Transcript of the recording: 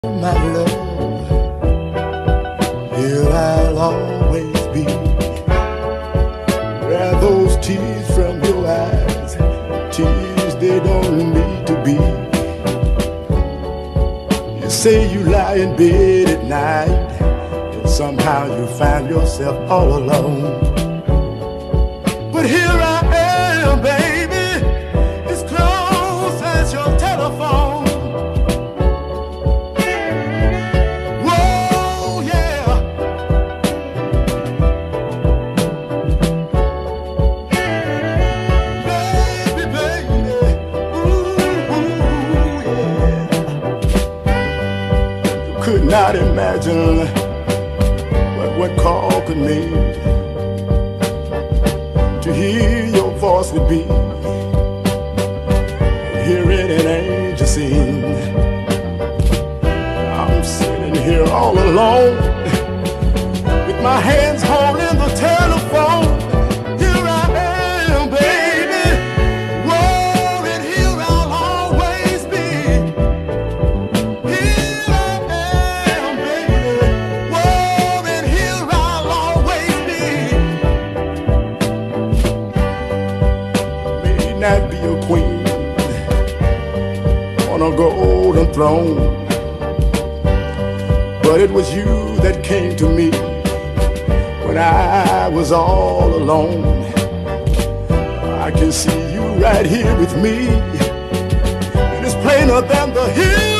My love, here I'll always be. Dry those tears from your eyes, tears they don't need to be. You say you lie in bed at night, and somehow you find yourself all alone. But here I am, baby, as close as your telephone. Could not imagine what call could mean. To hear your voice would be hearing an angel sing. I'm sitting here all alone with my hands holding the telephone. Here I am, baby, worried, here I'll always be. Not be a queen on a golden throne, but it was you that came to me when I was all alone. I can see you right here with me, and it's plainer than the hill.